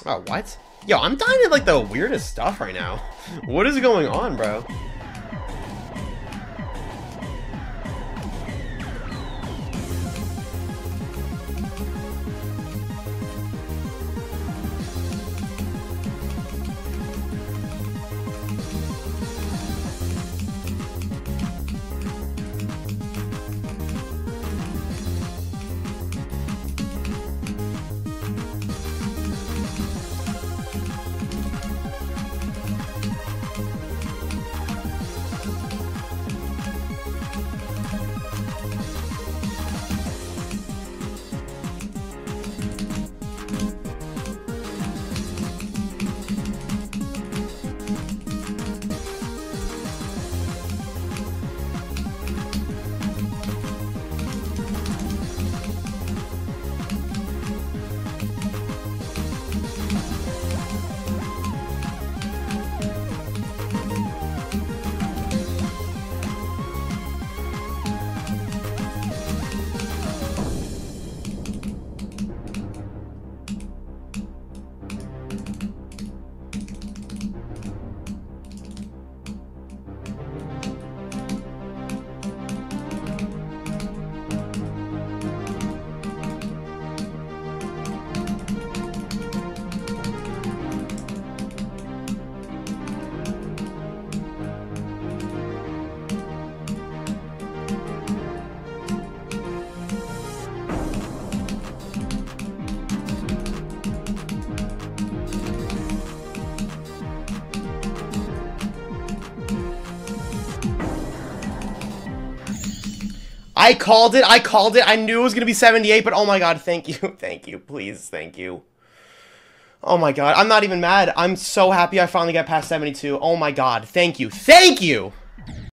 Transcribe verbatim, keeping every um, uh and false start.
Oh, what? Yo, I'm dying at like the weirdest stuff right now. What is going on, bro? I called it. I called it. I knew it was going to be seventy-eight, but oh my god, thank you. Thank you. Please, thank you. Oh my god, I'm not even mad. I'm so happy I finally got past seventy-two. Oh my god, thank you. Thank you!